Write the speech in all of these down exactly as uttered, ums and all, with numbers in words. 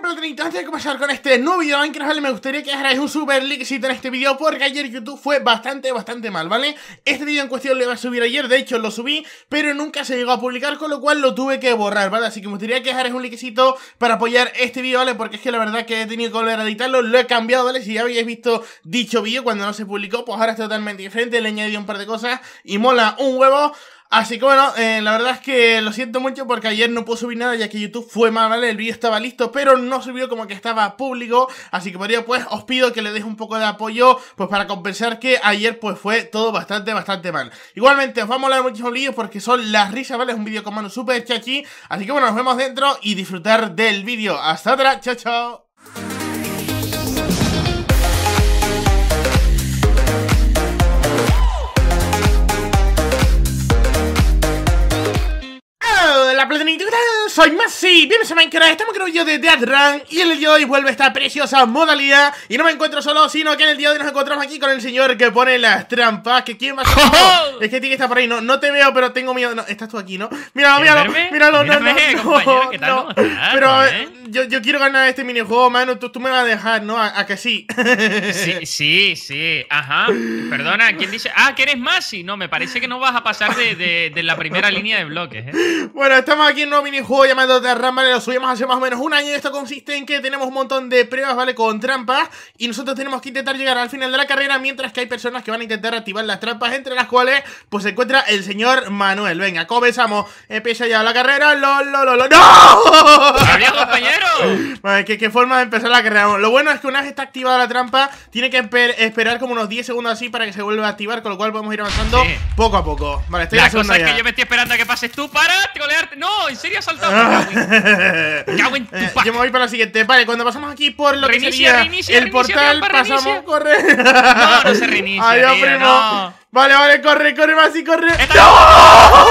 Platanito, antes de comenzar con este nuevo video en Minecraft, ¿vale? Me gustaría que dejarais un super likecito en este video, porque ayer YouTube fue bastante, bastante mal, ¿vale? Este video en cuestión lo iba a subir ayer, de hecho lo subí, pero nunca se llegó a publicar, con lo cual lo tuve que borrar, ¿vale? Así que me gustaría que dejarais un likecito para apoyar este video, ¿vale? Porque es que la verdad que he tenido que volver a editarlo, lo he cambiado, ¿vale? Si ya habéis visto dicho vídeo cuando no se publicó, pues ahora es totalmente diferente, le he añadido un par de cosas y mola un huevo. Así que bueno, eh, la verdad es que lo siento mucho porque ayer no pude subir nada ya que YouTube fue mal, ¿vale? El vídeo estaba listo, pero no subió como que estaba público. Así que por ello pues os pido que le deis un poco de apoyo, pues para compensar que ayer pues fue todo bastante, bastante mal. Igualmente os vamos a hablar muchos vídeos porque son las risas, ¿vale? Es un vídeo con mano súper chachi. Así que bueno, nos vemos dentro y disfrutar del vídeo. Hasta otra, chao, chao. La Platanito, ¿qué tal? Soy Masi, bienvenidos a Minecraft, estamos con un vídeo de Death Run y en el día de hoy vuelve esta preciosa modalidad. Y no me encuentro solo, sino que en el día de hoy nos encontramos aquí con el señor que pone las trampas. Que quién va a ser. Oh, es que tiene que estar por ahí, no, no te veo, pero tengo miedo. No, estás tú aquí, ¿no? Míralo, míralo, míralo, no, no, no, ¿qué tal? No, pero eh, yo, yo quiero ganar este minijuego, mano, tú, tú me vas a dejar, ¿no? ¿A, a que sí? Sí, sí, sí, ajá. Perdona, ¿quién dice? Ah, que eres Masi. No, me parece que no vas a pasar de, de, de la primera línea de bloques, ¿eh? Bueno, estamos aquí en un nuevo minijuego llamado Death Run, ¿vale? Lo subimos hace más o menos un año y esto consiste en que tenemos un montón de pruebas, ¿vale? Con trampas y nosotros tenemos que intentar llegar al final de la carrera, mientras que hay personas que van a intentar activar las trampas, entre las cuales pues se encuentra el señor Manuel. Venga, comenzamos. Empieza ya la carrera. ¡Lo, lo, lo, lo! ¡No! ¡Adiós, compañero! Vale, ¿qué, qué forma de empezar la carrera. Lo bueno es que una vez está activada la trampa, tiene que esperar como unos diez segundos así para que se vuelva a activar, con lo cual podemos ir avanzando sí. poco a poco. Vale, estoy la en la cosa es ya. que yo me estoy esperando a que pases tú para golearte. No, en serio has saltado. Eh, yo me voy para la siguiente. Vale, cuando pasamos aquí por lo reinicia, que sería reinicia, el reinicia, portal, trampa, pasamos, reinicia. corre. No, no se reinicia. Adiós, tío, primo. No. Vale, vale, corre, corre más y corre. ¡No!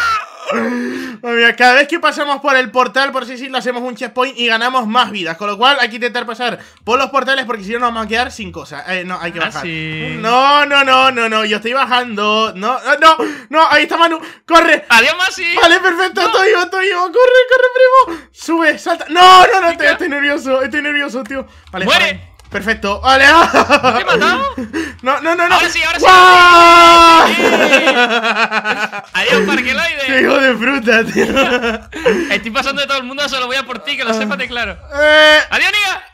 Mira, cada vez que pasamos por el portal, por así decirlo, hacemos un checkpoint y ganamos más vidas. Con lo cual hay que intentar pasar por los portales porque si no nos vamos a quedar sin cosas. Eh, no, hay que bajar. ¿Ah, sí? No, no, no, no, no, yo estoy bajando. No, no, no, ahí está Manu. Corre. Adiós, Masi. Vale, perfecto, no. estoy vivo, estoy vivo. Corre, corre, primo. Sube, salta. No, no, no, estoy, estoy nervioso, estoy nervioso, tío. Vale, muere. Vale. Perfecto, vale. ¿Te he matado? No, no, no, no. Ahora sí, ahora sí. ¡Wow! sí, sí, sí. Adiós, parqueloide. ¡Qué hijo de fruta, tío! Estoy pasando de todo el mundo, solo voy a por ti, que lo sepas de claro. Eh... ¡Adiós, niga!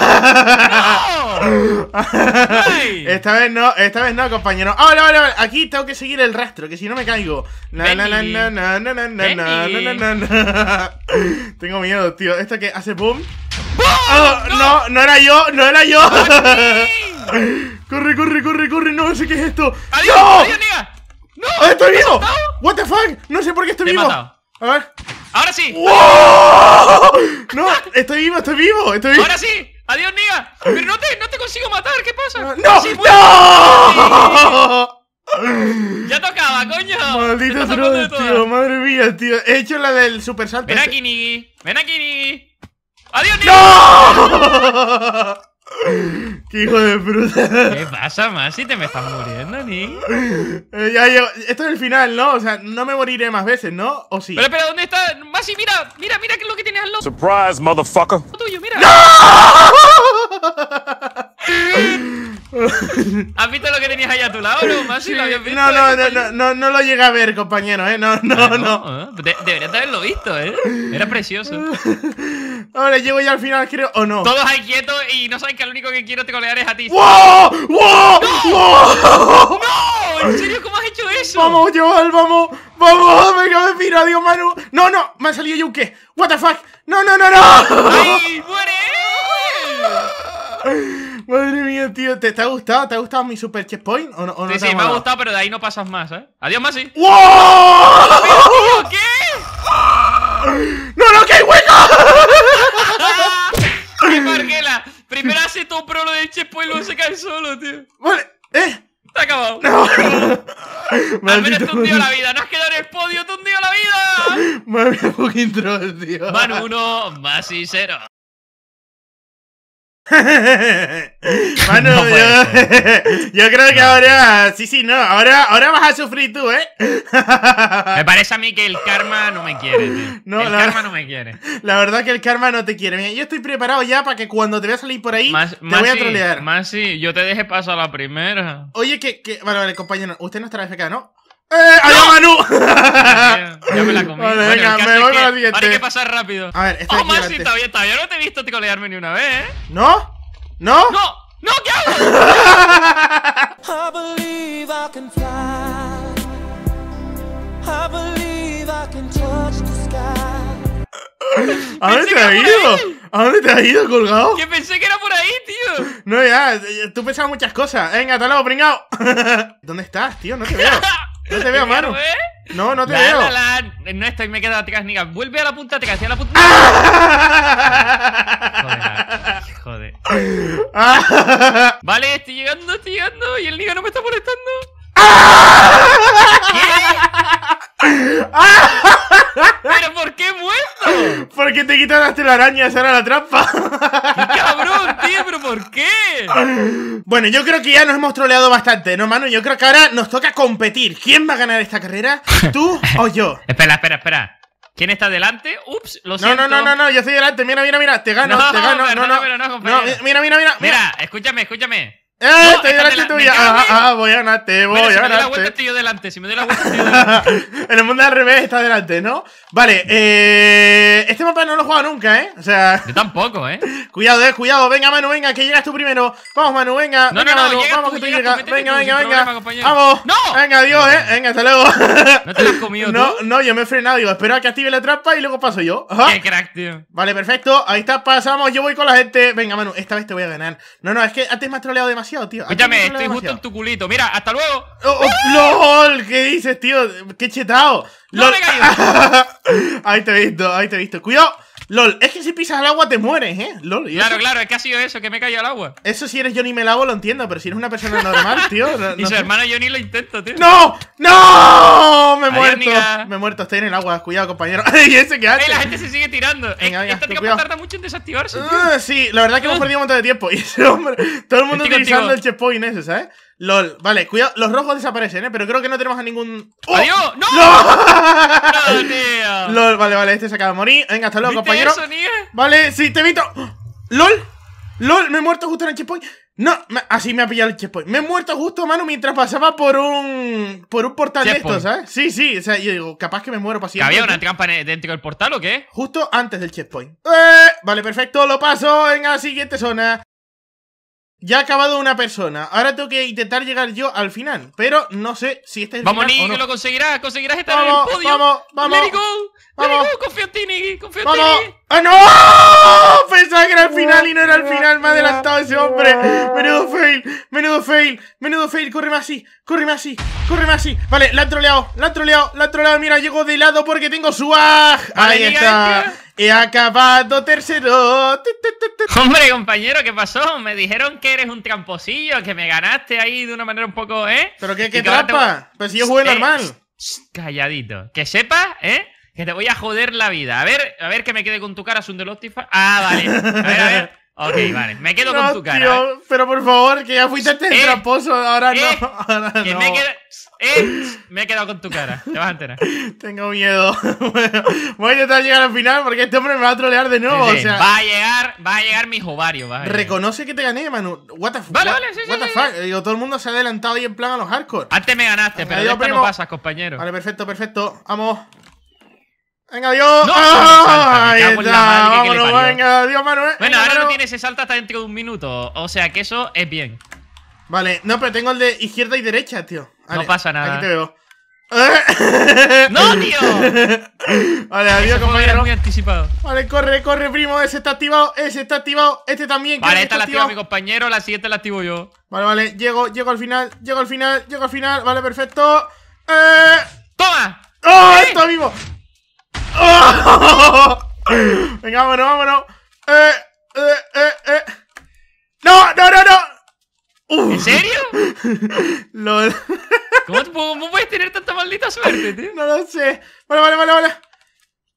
¡No! Esta vez no, esta vez no, compañero. Vale, vale, vale. Aquí tengo que seguir el rastro, que si no me caigo. Na, na, na, na, na, na, na, na, na, na, na. Tengo miedo, tío. ¿Esto que hace boom? Oh, no. no, no era yo, no era yo. Corre, corre, corre, corre, no sé qué es esto. ¡Adiós, ¡No! adiós, niga! ¡No! Oh, ¡estoy vivo! What the fuck, no sé por qué estoy Te he vivo. matado. A ver. Ahora sí. ¡Wow! No, estoy vivo, estoy vivo, estoy vivo. Ahora sí. Adiós, niga. Pero no te, no te consigo matar, ¿qué pasa? ¡No! Sí, ¡No! Ya tocaba, coño. Maldito troll, tío, madre mía, tío. He hecho la del super salto. Ven aquí, Niggy. Ven aquí, Niggy. ¡Adiós, Niggy! ¡No! ¡Qué hijo de fruta! ¿Qué pasa, Masi? ¿Te me estás muriendo, Niggy? Eh, ya llego. Esto es el final, ¿no? O sea, no me moriré más veces, ¿no? ¿O sí? Pero, pero, ¿dónde está? Masi, mira, mira, mira qué es lo que tienes al lado. Surprise, motherfucker. Tuyo, mira. ¡No! ¿Has visto lo que tenías ahí a tu lado, no, Masi? Sí, ¿Lo habías visto? no, no, no, no, no, no lo llegué a ver, compañero, ¿eh? No, no, ah, no. no. ¿eh? De deberías de haberlo visto, ¿eh? Era precioso. Ahora llego ya al final, creo, o no. Todos ahí quietos y no saben que lo único que quiero te colear es a ti. ¡Wow! ¡Wow! ¡No! ¡Wow! ¡No! ¿En serio cómo has hecho eso? Vamos, chaval, vamos. Vamos, venga, me piro, adiós, Manu. No, no, me ha salido Yuke. What the fuck. No, no, no, no. ¡Ay, muere! Madre mía, tío, ¿te, ¿te ha gustado? ¿Te ha gustado mi super checkpoint? ¿O no, o no Sí, te sí, ha me ha molado? gustado, pero de ahí no pasas más, ¿eh? Adiós, Masi. ¡Wow! ¿Pero, tío, qué? ¡No, no, que hay hueco! ¡Qué parguela! Primero hace todo pro lo del checkpoint y luego se cae solo, tío. Vale, eh. Te ha acabado. No. Al menos te hundió la vida. No has quedado en el podio, te hundió la vida. Madre mía, fucking troll, tío. Manu uno, Masi cero. Manu, No puede yo, yo creo que No. ahora... Sí, sí, no. Ahora, ahora vas a sufrir tú, ¿eh? Me parece a mí que el karma no me quiere, tío. No, el la- karma no me quiere. La verdad que el karma no te quiere. Mira, yo estoy preparado ya para que cuando te vea salir por ahí, Más, te voy a más sí, trolear. más sí, yo te dejé paso a la primera. Oye, que, que... Vale, vale, compañero. Usted no estará F K, ¿no? ¡Eh! ¡Adiós, Manu! Ya me la comí. Vale, Bueno, venga, el caso me es voy que con la siguiente. ahora hay que pasar rápido. A ver, está Oh, aquí Masi, delante. todavía, todavía no te he visto ticolearme ni una vez, ¿eh? ¿No? ¿No? ¡No! ¡No! ¿Qué hago? I believe I can fly. I believe I can touch the sky. ¿A dónde Pensé te que has era por ido? ahí. ¿A dónde te has ido, colgado? Que pensé que era por ahí, tío. No, ya, tú pensabas muchas cosas. Venga, hasta luego, pringao. ¿Dónde estás, tío? No te veo. No te veo, Manu. ¿Eh? No, no te La, veo. la, la. No estoy, me queda atrás, niga. Vuelve a la punta atrás, hacia la punta. Joder, joder. Vale, estoy llegando, estoy llegando. Y el niga no me está molestando. ¿Pero por qué he muerto? ¿Por qué te quitan las telarañas? Esa era la trampa. ¡Qué cabrón, tío! ¿Pero por qué? Bueno, yo creo que ya nos hemos troleado bastante, ¿no, Manu? Yo creo que ahora nos toca competir. ¿Quién va a ganar esta carrera? ¿Tú o yo? Espera, espera, espera. ¿Quién está delante? Ups, lo No, siento. no, no, no, no, yo estoy delante. Mira, mira, mira. Te gano, No, te gano. No, no. perdónamelo, no, compañero. No, mira, mira, mira. Mira, escúchame, escúchame. ¡Eh! No, estoy estás delante dela- tuya. me cago Ah, en- ah, voy a ganarte, voy Bueno, a si me doy la vuelta ganarte. estoy yo delante. Si me doy la vuelta estoy yo delante. En el mundo al revés está delante, ¿no? Vale, eh. Este mapa no lo he jugado nunca, ¿eh? O sea. Yo tampoco, ¿eh? Cuidado, eh, cuidado. Venga, Manu, venga, que llegas tú primero. Vamos, Manu, venga. No, venga, no, no, Manu, llegas vamos, tú, que tú llegas tú, llegas. métete Venga, tú, venga, sin venga. problema, compañero. Vamos. ¡No! Venga, adiós, eh. Venga, hasta luego. ¿No te lo has comido No, tú? no, yo me he frenado. Digo, espero a que active la trampa y luego paso yo. Ajá. Qué crack, tío. Vale, perfecto. Ahí está, pasamos. Yo voy con la gente. Venga, Manu, esta vez te voy a ganar. No, no, es que antes me has troleado demasiado, tío. Antes me Escúchame, has estoy troleado justo en demasiado. tu culito. Mira, hasta luego. Oh, oh, ¡Lol! ¿Qué dices, tío? ¡Qué chetado! No ¡Lol! me caigo. Ahí te he visto, ahí te he visto. ¡Cuidado! ¡Lol! Es que si pisas al agua te mueres, ¿eh? ¡Lol! ¿y Claro, eso? claro, es que ha sido eso, que me he caído al agua. Eso si eres Johnny Melago lo entiendo, pero si eres una persona normal, tío. No, Y no su sé. hermano yo ni lo intento, tío. ¡No! ¡No! ¡Me he Adiós, muerto! niga. Me he muerto, estoy en el agua. Cuidado, compañero. ¿Y ese qué hace? Eh, la gente se sigue tirando. Eh, Venga, venga, esta ten trampa cuidado. tarda mucho en desactivarse, tío. Ah, sí, la verdad que hemos Ah. perdido un montón de tiempo. Y ese hombre, todo el mundo Estoy utilizando contigo. el checkpoint ese, ¿sabes? LOL, vale, cuidado, los rojos desaparecen, ¿eh? Pero creo que no tenemos a ningún... ¡Oh! ¡Adiós! ¡No! ¡No! ¡No, tío! LOL, vale, vale, este se acaba de morir. Venga, hasta luego, ¿Viste compañero. eso, niga? Vale, sí, te he visto. LOL, LOL, me he muerto justo en el checkpoint. No, me- así me ha pillado el checkpoint. Me he muerto justo, mano, mientras pasaba por un... Por un portal de Checkpoint. estos, ¿sabes? Sí, sí, o sea, yo digo, capaz que me muero para ¿Que siempre. había una trampa en- dentro del portal o qué? Justo antes del checkpoint. ¡Eh! Vale, perfecto, lo paso. Venga, siguiente zona. Ya ha acabado una persona. Ahora tengo que intentar llegar yo al final. Pero no sé si este es el Vamos, final Niggy, o que no. lo conseguirás. Conseguirás estar Vamos, en el podio. vamos, vamos. Let it go. Let Vamos. it go. Confío en ti, Niggy. Confío en ¡Vamos! ti, Niggy. ¡Ah, no! Pensaba que era el final y no era el final. Me ha adelantado ese hombre. Menudo fail, menudo fail, menudo fail. Córreme así, córreme así, córreme así. Vale, la han troleado, la han troleado, la han troleado. Mira, llego de lado porque tengo swag. Vale, Ahí diga, está. diga. He acabado tercero. Tu, tu, tu, tu. Hombre, compañero, ¿qué pasó? Me dijeron que eres un tramposillo, que me ganaste ahí de una manera un poco, ¿eh? ¿Pero qué, Y qué que ahora te trampa? Pero si yo jugué Eh, normal. shh, calladito. Que sepas, ¿eh? Que te voy a joder la vida. A ver, a ver que me quede con tu cara, Sundeloptify. Ah, vale. A ver, a ver. Ok, vale. Me quedo con No, tu cara. ¿eh? tío, pero por favor, que ya fuiste este Eh, tramposo. Ahora eh, no, ahora Que no. me quedo. Eh, me he quedado con tu cara. Te vas a enterar. Tengo miedo. Bueno, voy a intentar llegar al final porque este hombre me va a trolear de nuevo. Sí, O sea, va a llegar, va a llegar mis ovarios. va a llegar. reconoce que te gané, Manu. What the fuck. Vale, what, vale, sí, sí, what the sí. fuck. Digo, todo el mundo se ha adelantado ahí en plan a los hardcore. Antes me ganaste, pero de Adiós, esta primo. no pasas, compañero. Vale, perfecto, perfecto. Vamos. Venga, adiós. No, ¡Ah! me Ahí cago en la está. madre que le Vámonos, parió. venga, adiós, Manu. eh. Bueno, Venga, ahora no Manu. tiene ese salto hasta dentro de un minuto. O sea que eso es bien. Vale, no, pero tengo el de izquierda y derecha, tío. Vale, No pasa nada. Aquí te veo. ¡No, tío! Vale, adiós, Ese juego era compañero. muy anticipado. Vale, corre, corre, primo. Ese está activado, ese está activado, este también. creo Vale, que esta está la activa mi activado. compañero, la siguiente la activo yo. Vale, vale, llego, llego al final, llego al final, llego al final. Vale, perfecto. ¡Eh! ¡Toma! ¡Oh! ¿Eh? ¡Está vivo! ¡Oh! Venga, vámonos, vámonos. ¡Eh! ¡Eh! ¡Eh! ¡Eh! ¡No! ¡No, no, no! Uf. ¿En serio? LOL. ¿Cómo, te puedo- cómo puedes tener tanta maldita suerte, tío? No lo sé. Vale, vale, vale, vale.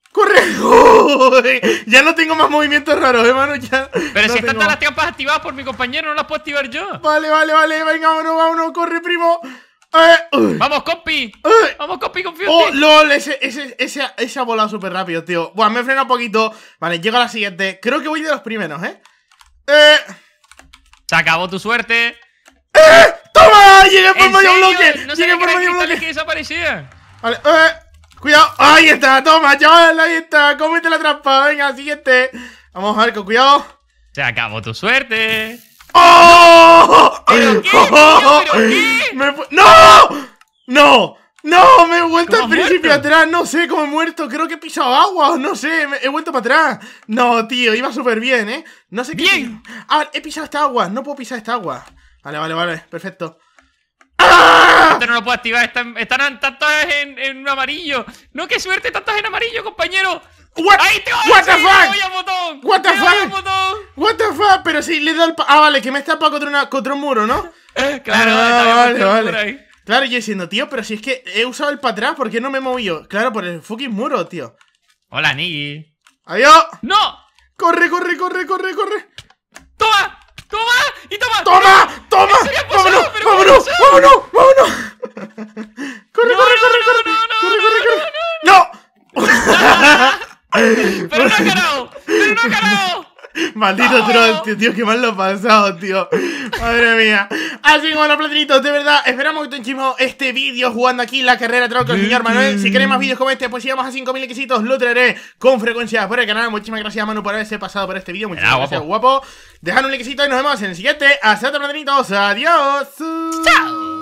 ¡Corre! Uy, ya no tengo más movimientos raros, hermano. Ya Pero no si están tengo todas las más. trampas activadas por mi compañero, no las puedo activar yo. Vale, vale, vale. Venga, vámonos, vámonos. Corre, primo. Eh, uy, Vamos, compi. uy. Vamos, compi, confío Oh, en ti. lol, ese, ese, ese, ese ha volado súper rápido, tío. Buah, me he frenado un poquito. Vale, llego a la siguiente. Creo que voy de los primeros, ¿eh? ¡Eh! Se acabó tu suerte. ¡Eh! ¡Toma! ¡Llegué por ¿En medio serio? bloque! No ¡Llegué sabía que por eran medio cristales bloque! que desaparecían. Vale, eh. Cuidado. ¡Ahí está! ¡Toma, chaval! Ahí está. Cómete la trampa. Venga, siguiente. Vamos a ver, con cuidado. Se acabó tu suerte. ¡Oh! ¿Pero qué, tío? ¿Pero qué? Me fu- ¡No! ¡No! ¡No! Me he vuelto ¿Cómo al has principio muerto? atrás. No sé cómo he muerto. Creo que he pisado agua. No sé. Me he vuelto para atrás. No, tío. Iba súper bien, ¿eh? No sé qué. Bien. Ah, he pisado esta agua. No puedo pisar esta agua. Vale, vale, vale. Perfecto. ¡Ah! Esto no lo puedo activar. Están, están tantas en, en amarillo. No, qué suerte, tantas en amarillo, compañero. What, ¡Ahí te what the sí, fuck? le doy al botón! What the ¡Le doy al fuck? botón! What the fuck? Pero sí, le he dado el pa- Ah, vale, que me he estampado contra, una, contra un muro, ¿no? Eh, Claro, Ah, está bien vale, puesto por vale. ahí. Claro, yo diciendo, tío, pero si es que he usado el para atrás, ¿por qué no me he movido? Claro, por el fucking muro, tío. Hola, Niggy. ¡Adiós! ¡No! ¡Corre, corre, corre, corre, corre! ¡Toma! ¡Toma! ¡Y toma! ¡Toma! ¡Toma! ¿En serio ha pasado? ¡Vámonos! ¿Pero ¡Vámonos! qué ha pasado? ¡Vámonos! ¡Vámonos! ¡Corre, No, corre, no, corre, no, corre! no, no, ¡Corre, no, corre, no, corre! ¡No! ¡Pero no ha ganado! ¡Pero no ha ganado! Maldito ¡No! troll, tío, tío, qué mal lo he pasado, tío. Madre mía. Así como los platinitos, de verdad, esperamos que te muchísimo este vídeo jugando aquí la carrera troll con el señor Manuel. Si queréis más vídeos como este, pues si llegamos a cinco mil likecitos, lo traeré con frecuencia por el canal. Muchísimas gracias, Manu, por haberse pasado por este vídeo. Muchísimas Era gracias, guapo. Dejad un likecito y nos vemos en el siguiente. Hasta otro, platinitos. Adiós. ¡Chao!